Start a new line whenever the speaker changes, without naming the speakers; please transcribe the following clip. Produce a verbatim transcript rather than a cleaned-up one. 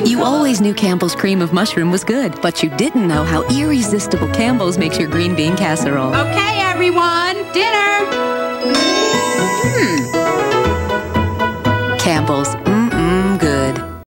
You always knew Campbell's cream of mushroom was good, but you didn't know how irresistible Campbell's makes your green bean casserole.
Okay, everyone, dinner!